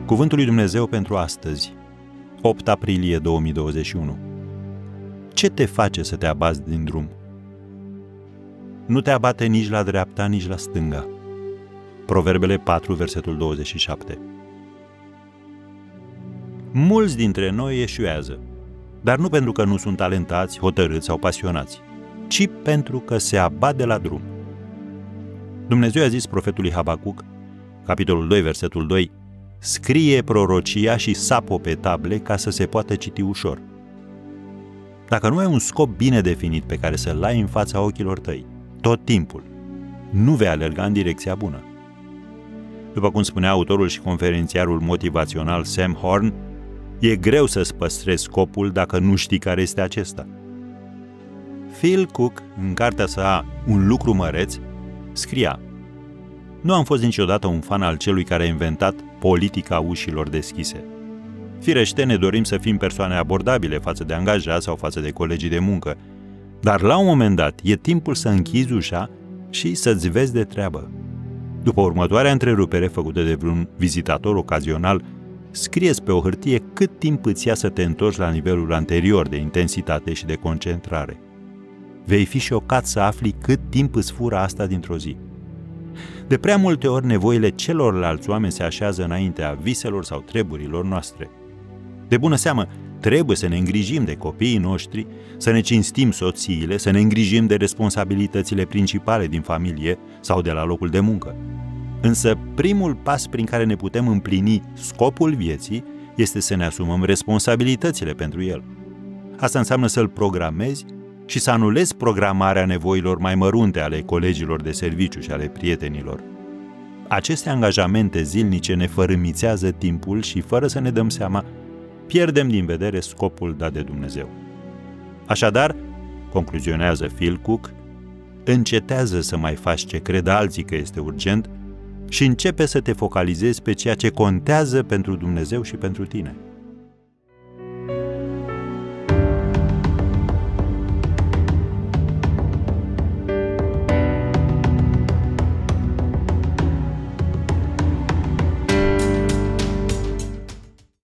Cuvântul lui Dumnezeu pentru astăzi, 8 aprilie 2021. Ce te face să te abați din drum? Nu te abate nici la dreapta, nici la stânga. Proverbele 4, versetul 27. Mulți dintre noi eșuează, dar nu pentru că nu sunt talentați, hotărâți sau pasionați, ci pentru că se abat de la drum. Dumnezeu a zis profetului Habacuc, capitolul 2, versetul 2, scrie prorocia și sapă pe table ca să se poată citi ușor. Dacă nu ai un scop bine definit pe care să-l ai în fața ochilor tăi, tot timpul, nu vei alerga în direcția bună. După cum spunea autorul și conferențiarul motivațional Sam Horn, e greu să-ți păstrezi scopul dacă nu știi care este acesta. Phil Cook, în cartea sa Un lucru măreț, scria: nu am fost niciodată un fan al celui care a inventat politica ușilor deschise. Firește, ne dorim să fim persoane abordabile față de angajați sau față de colegii de muncă, dar la un moment dat e timpul să închizi ușa și să-ți vezi de treabă. După următoarea întrerupere făcută de vreun vizitator ocazional, scrieți pe o hârtie cât timp îți ia să te întorci la nivelul anterior de intensitate și de concentrare. Vei fi șocat să afli cât timp îți fură asta dintr-o zi. De prea multe ori nevoile celorlalți oameni se așează înaintea viselor sau treburilor noastre. De bună seamă, trebuie să ne îngrijim de copiii noștri, să ne cinstim soțiile, să ne îngrijim de responsabilitățile principale din familie sau de la locul de muncă. Însă primul pas prin care ne putem împlini scopul vieții este să ne asumăm responsabilitățile pentru el. Asta înseamnă să-l programezi și să anulezi programarea nevoilor mai mărunte ale colegilor de serviciu și ale prietenilor. Aceste angajamente zilnice ne fărâmițează timpul și, fără să ne dăm seama, pierdem din vedere scopul dat de Dumnezeu. Așadar, concluzionează Phil Cook, încetează să mai faci ce cred alții că este urgent și începe să te focalizezi pe ceea ce contează pentru Dumnezeu și pentru tine.